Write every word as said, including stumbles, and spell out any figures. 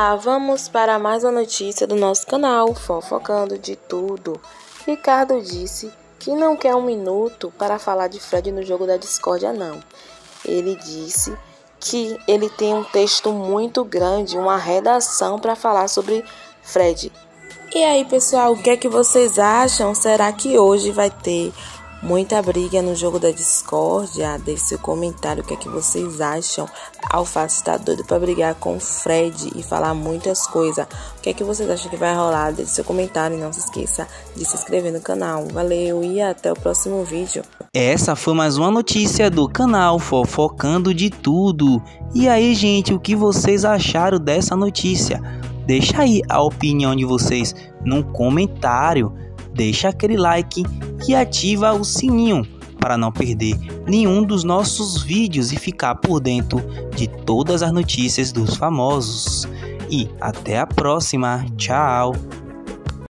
Olá, vamos para mais uma notícia do nosso canal Fofocando de Tudo. Ricardo disse que não quer um minuto para falar de Fred no jogo da discórdia, não. Ele disse que ele tem um texto muito grande, uma redação para falar sobre Fred. E aí, pessoal, o que é que vocês acham? Será que hoje vai ter muita briga no jogo da discórdia? Deixe seu comentário, o que é que vocês acham. Alface está doido para brigar com o Fred e falar muitas coisas. O que é que vocês acham que vai rolar? Deixe seu comentário e não se esqueça de se inscrever no canal. Valeu e até o próximo vídeo. Essa foi mais uma notícia do canal Fofocando de Tudo. E aí, gente, o que vocês acharam dessa notícia? Deixa aí a opinião de vocês no comentário. Deixa aquele like e ativa o sininho para não perder nenhum dos nossos vídeos e ficar por dentro de todas as notícias dos famosos. E até a próxima. Tchau!